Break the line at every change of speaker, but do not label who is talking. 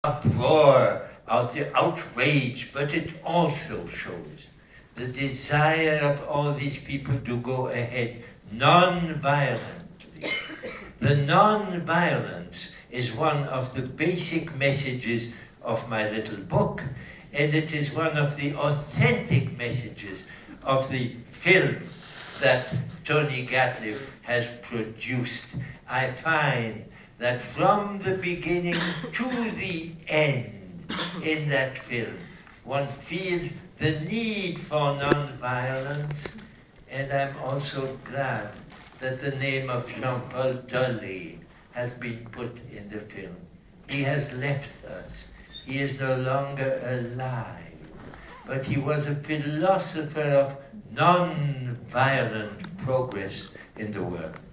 uproar, of the outrage, but it also shows the desire of all these people to go ahead non-violently. The non-violence is one of the basic messages of my little book, and it is one of the authentic messages of the film that Tony Gatliffe has produced. I find that from the beginning to the end in that film, one feels the need for non-violence, and I'm also glad that the name of Jean-Paul Dolly has been put in the film. He has left us. He is no longer alive, but he was a philosopher of non-violent progress in the world.